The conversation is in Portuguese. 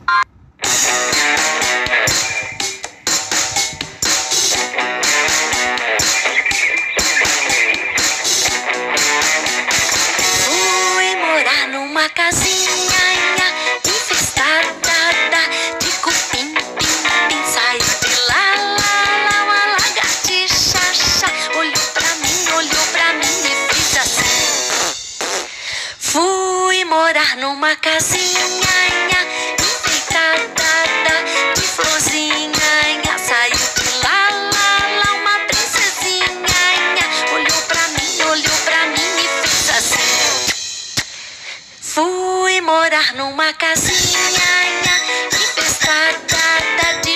Fui morar numa casinha infestada de cupim, pim, pim. Saiu de lá, uma lagartixa, olhou pra mim e fez assim. Fui morar numa casinha enfeitada de florzinha. Saiu de lá, uma princesinha. Olhou pra mim e fez assim. Fui morar numa casinha infestada de